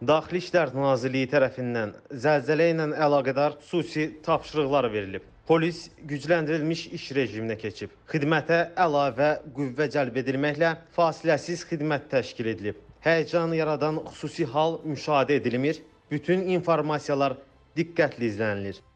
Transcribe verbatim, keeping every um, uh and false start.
Daxili İşlər Nazirliyi tərəfindən zəlzələ ilə əlaqədar xüsusi tapşırıqlar verilib. Polis gücləndirilmiş iş rejiminə keçib. Xidmətə əlavə qüvvə cəlb edilməklə fasiləsiz xidmət təşkil edilib. Həyəcan yaradan xüsusi hal müşahidə edilmir. Bütün informasiyalar diqqətli izlənilir.